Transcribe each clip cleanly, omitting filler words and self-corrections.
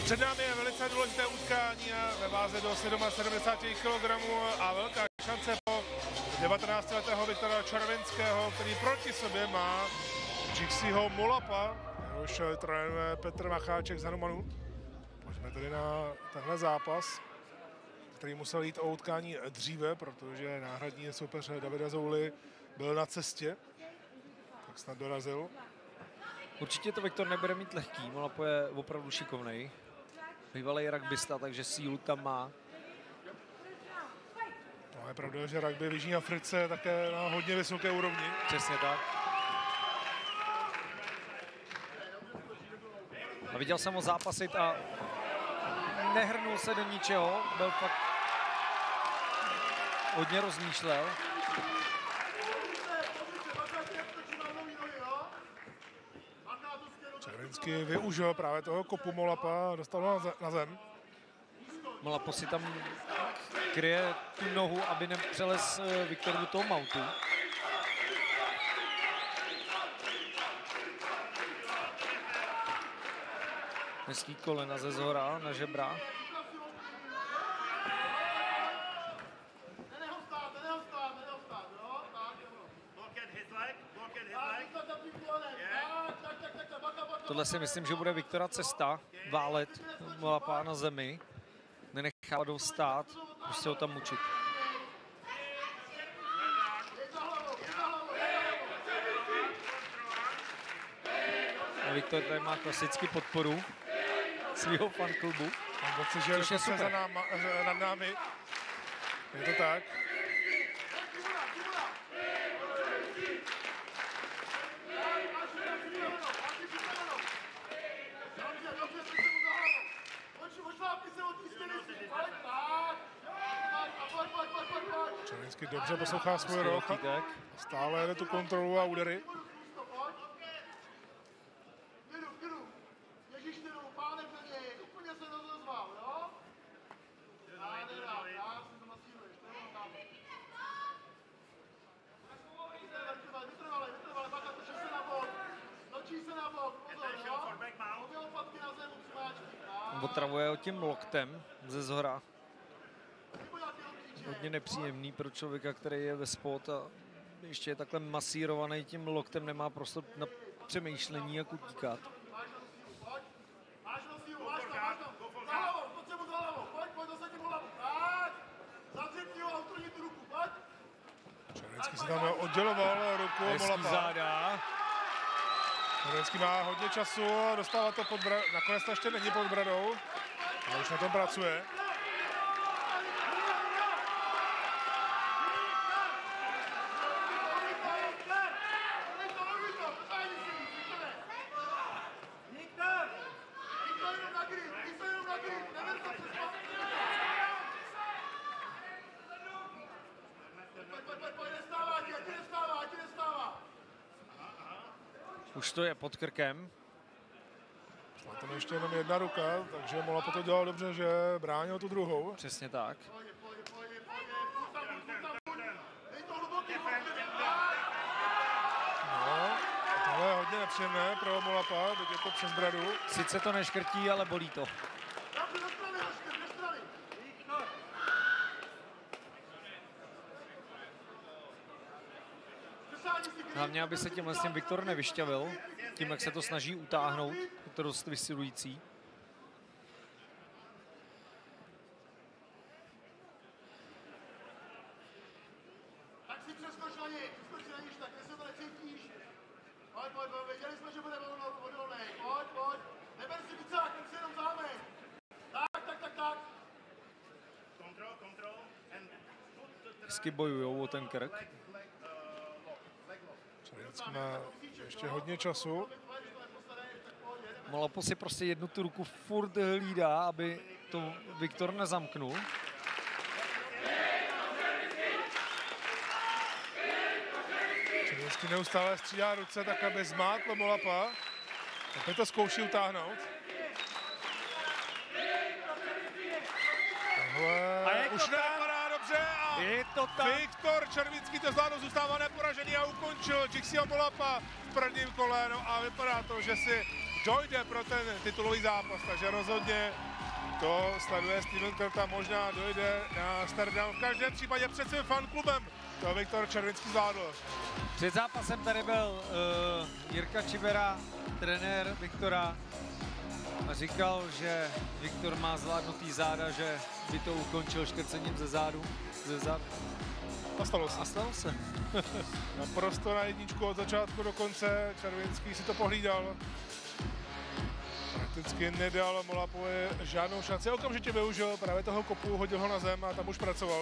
Před námi je velice důležité utkání ve váze do 77 kg a velká šance po 19letého Viktora Červinského, který proti sobě má Jixiho Molapa, jehož trénuje Petr Macháček z Hanumanu. Pojďme tedy na tenhle zápas, který musel jít o utkání dříve, protože náhradní soupeř Davida Zouly byl na cestě, tak snad dorazil. Určitě to Viktor nebude mít lehký, Molapo je opravdu šikovnej. Bývalý rugbysta, takže sílu tam má. No, je pravda, že rugby v Jižní Africe je také na hodně vysoké úrovni. Přesně tak. A viděl jsem ho zápasit a nehrnul se do ničeho, byl fakt hodně rozmýšlel. Červinský využil právě toho kopu Molapa a dostal ho na zem. Molapo si tam kryje tu nohu, aby nepřelez Viktor do toho moutu. Hezký kolena ze zhora na žebra. Tohle si myslím, že bude Viktora cesta, válet Molapa na zemi, nenechávat ho stát, prostě ho tam mučit. A Viktor tady má klasicky podporu svého fanklubu, což je super. Nad námi. Je to tak. Červinský dobře poslouchá svůj roh. Stále jede tu kontrolu a údery. Otravuje ho tím loktem ze zhora. Hodně nepříjemný pro člověka, který je ve spot a ještě je takhle masírovaný tím loktem, nemá prostor na přemýšlení, jak utíkat. Červinský se tam odděloval ruku Molapa. Záda. Červinský má hodně času, dostává to pod bradou, nakonec to ještě není pod bradou, ale už na tom pracuje. Už to je pod krkem. A tam ještě jenom jedna ruka, takže Molapa to dělal dobře, že bránil tu druhou. Přesně tak. No, tohle je hodně nepříjemné pro Molapa, teď je to přes bradu. Sice to neškrtí, ale bolí to. Hlavně, aby se tímhle s tím Viktor nevyšťavil, tím, jak se to snaží utáhnout, je to dost vysilující. Tak si přeskoč na něj, tak jestli to necítíš. Pojď, věděli jsme, že bude odolnej, pojď. Neber si vícák, tak si jenom zámek. Tak. Control. Hezky bojujou o ten krk. Červinský má ještě hodně času. Molapo si prostě jednu tu ruku furt hlídá, aby to Viktor nezamknul. Červinský neustále střídá ruce, tak aby zmátl Molapa. Opět to zkouší utáhnout. Tohle už nevypadá dobře a je to tak. Viktor Červinský to zvládl, zůstává neporažený a ukončil Jixiho Molapa v prvním kole. No a vypadá to, že si dojde pro ten titulový zápas, takže rozhodně to sleduje Steven Krta, možná dojde na start down. V každém případě před svým fanklubem to Viktor Červinský zvládl. Před zápasem tady byl Jirka Čibera, trenér Viktora, a říkal, že Viktor má zvládnutý záda, že by to ukončil škrcením ze zadu. A stalo se. A stalo se. Naprosto na jedničku od začátku do konce. Červinský si to pohlídal. Prakticky nedal Molapovi žádnou šanci. Okamžitě využil právě toho kopu, hodil ho na zem a tam už pracoval.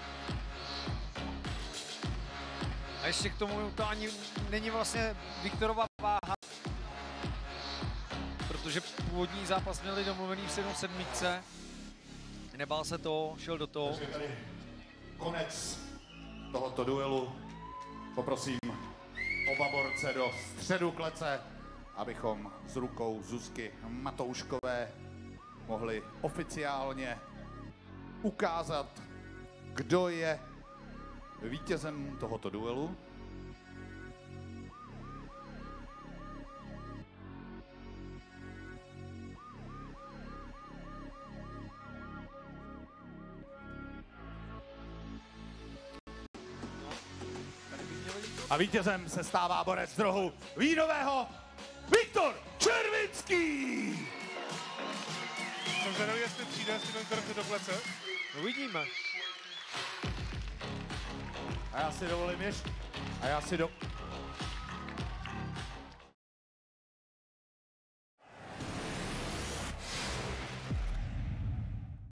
A ještě k tomu to ani není vlastně Viktorova váha, protože původní zápas měli domluvený v 7-7. Nebál se to, šel do toho. Takže tady konec tohoto duelu. Poprosím oba borce do středu klece, abychom s rukou Zuzky Matouškové mohli oficiálně ukázat, kdo je vítězem tohoto duelu. A vítězem se stává borec z rohu Vínového Viktor Červinský! Jsem zvědavý, jestli přijde Steven Krt do klece. Uvidíme. A já si dovolím ještě.